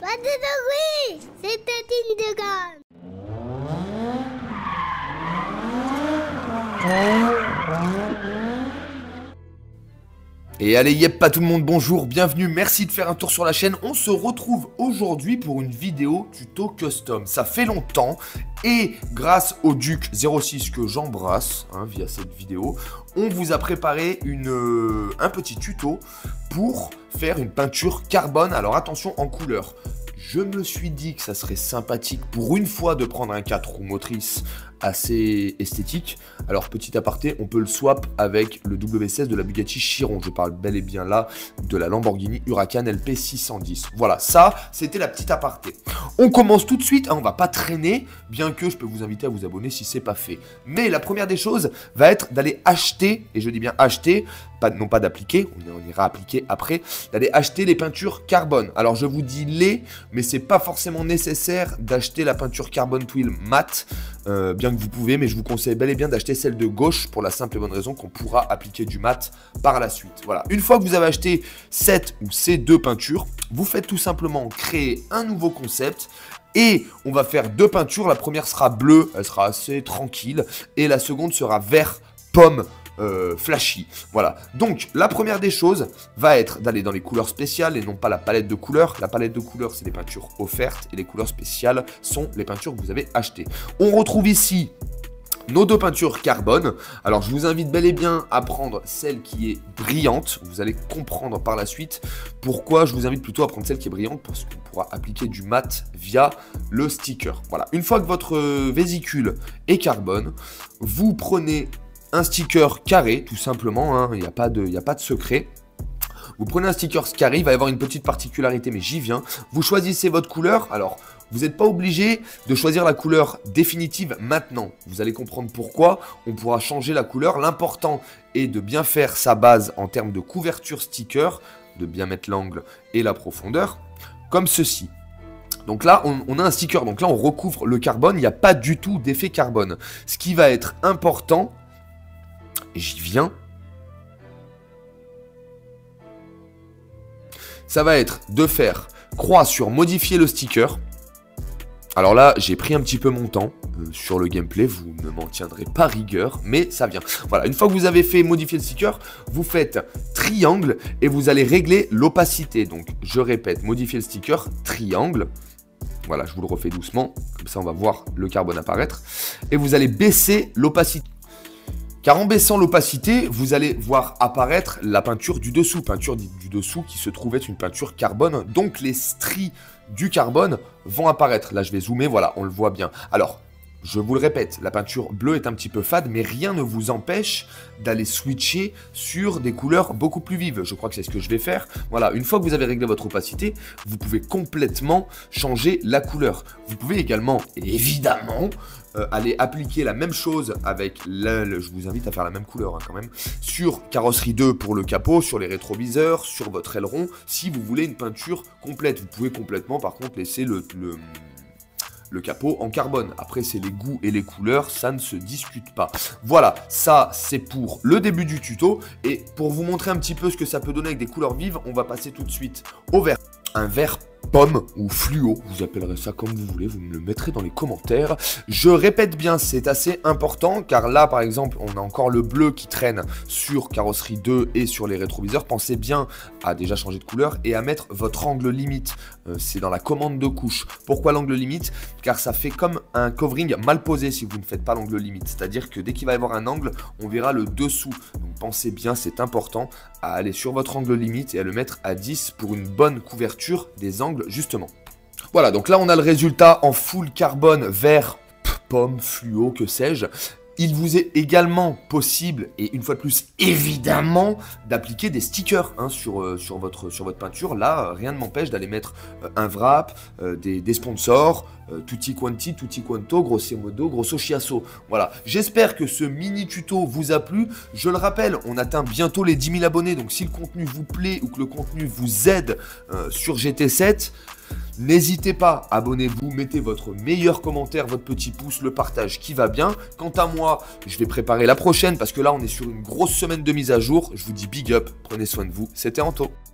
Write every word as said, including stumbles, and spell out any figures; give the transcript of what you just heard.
oui, c'était une de gamme. Et allez, yep, pas tout le monde, bonjour, bienvenue, merci de faire un tour sur la chaîne. On se retrouve aujourd'hui pour une vidéo tuto custom. Ça fait longtemps et grâce au Duc zéro six que j'embrasse hein, via cette vidéo, on vous a préparé une, euh, un petit tuto pour faire une peinture carbone. Alors attention en couleur. Je me suis dit que ça serait sympathique pour une fois de prendre un quatre roues motrices assez esthétique. Alors petit aparté, on peut le swap avec le W seize de la Bugatti Chiron. Je parle bel et bien là de la Lamborghini Huracan L P six cent dix. Voilà, ça c'était la petite aparté. On commence tout de suite, hein, on va pas traîner, bien que je peux vous inviter à vous abonner si c'est pas fait. Mais la première des choses va être d'aller acheter, et je dis bien acheter, pas, non pas d'appliquer, on, on ira appliquer après, d'aller acheter les peintures carbone. Alors je vous dis les, mais c'est pas forcément nécessaire d'acheter la peinture carbone twill mat, euh, bien que vous pouvez, mais je vous conseille bel et bien d'acheter celle de gauche pour la simple et bonne raison qu'on pourra appliquer du mat par la suite. Voilà, une fois que vous avez acheté cette ou ces deux peintures, vous faites tout simplement créer un nouveau concept. Et on va faire deux peintures, la première sera bleue, elle sera assez tranquille, et la seconde sera vert pomme euh, flashy. Voilà, donc la première des choses va être d'aller dans les couleurs spéciales et non pas la palette de couleurs. La palette de couleurs, c'est des peintures offertes et les couleurs spéciales sont les peintures que vous avez achetées. On retrouve ici nos deux peintures carbone. Alors je vous invite bel et bien à prendre celle qui est brillante. Vous allez comprendre par la suite pourquoi je vous invite plutôt à prendre celle qui est brillante, parce qu'on pourra appliquer du mat via le sticker. Voilà, une fois que votre vésicule est carbone, vous prenez un sticker carré, tout simplement, hein, il n'y a pas de, il n'y a pas de secret. Vous prenez un sticker carré, il va y avoir une petite particularité, mais j'y viens. Vous choisissez votre couleur. Alors, vous n'êtes pas obligé de choisir la couleur définitive maintenant. Vous allez comprendre pourquoi. On pourra changer la couleur. L'important est de bien faire sa base en termes de couverture sticker, de bien mettre l'angle et la profondeur, comme ceci. Donc là, on, on a un sticker. Donc là, on recouvre le carbone. Il n'y a pas du tout d'effet carbone. Ce qui va être important, j'y viens, ça va être de faire croix sur modifier le sticker. Alors là, j'ai pris un petit peu mon temps euh, sur le gameplay, vous ne m'en tiendrez pas rigueur, mais ça vient. Voilà, une fois que vous avez fait modifier le sticker, vous faites triangle et vous allez régler l'opacité. Donc, je répète, modifier le sticker, triangle. Voilà, je vous le refais doucement, comme ça on va voir le carbone apparaître. Et vous allez baisser l'opacité. Car en baissant l'opacité, vous allez voir apparaître la peinture du dessous. Peinture du dessous qui se trouve être une peinture carbone. Donc les stries du carbone vont apparaître. Là, je vais zoomer, voilà, on le voit bien. Alors, je vous le répète, la peinture bleue est un petit peu fade, mais rien ne vous empêche d'aller switcher sur des couleurs beaucoup plus vives. Je crois que c'est ce que je vais faire. Voilà, une fois que vous avez réglé votre opacité, vous pouvez complètement changer la couleur. Vous pouvez également, évidemment, euh, aller appliquer la même chose avec, la, le, je vous invite à faire la même couleur hein, quand même, sur carrosserie deux pour le capot, sur les rétroviseurs, sur votre aileron, si vous voulez une peinture complète. Vous pouvez complètement, par contre, laisser le... le le capot en carbone. Après, c'est les goûts et les couleurs, ça ne se discute pas. Voilà, ça, c'est pour le début du tuto. Et pour vous montrer un petit peu ce que ça peut donner avec des couleurs vives, on va passer tout de suite au vert. Un vert pomme ou fluo, vous appellerez ça comme vous voulez, vous me le mettrez dans les commentaires. Je répète bien, c'est assez important, car là, par exemple, on a encore le bleu qui traîne sur carrosserie deux et sur les rétroviseurs. Pensez bien à déjà changer de couleur et à mettre votre angle limite. Euh, c'est dans la commande de couche. Pourquoi l'angle limite? Car ça fait comme un covering mal posé si vous ne faites pas l'angle limite. C'est-à-dire que dès qu'il va y avoir un angle, on verra le dessous. Donc pensez bien, c'est important à aller sur votre angle limite et à le mettre à dix pour une bonne couverture des angles justement. Voilà, donc là on a le résultat en full carbone vert, pomme, fluo, que sais-je. Il vous est également possible, et une fois de plus, évidemment, d'appliquer des stickers hein, sur, euh, sur, votre, sur votre peinture. Là, euh, rien ne m'empêche d'aller mettre euh, un wrap, euh, des, des sponsors, euh, tutti quanti, tutti quanto, grosso modo, grosso chiasso. Voilà, j'espère que ce mini tuto vous a plu. Je le rappelle, on atteint bientôt les dix mille abonnés, donc si le contenu vous plaît ou que le contenu vous aide euh, sur G T sept, n'hésitez pas, abonnez-vous, mettez votre meilleur commentaire, votre petit pouce, le partage qui va bien. Quant à moi, je vais préparer la prochaine parce que là, on est sur une grosse semaine de mise à jour. Je vous dis big up, prenez soin de vous. C'était Anto.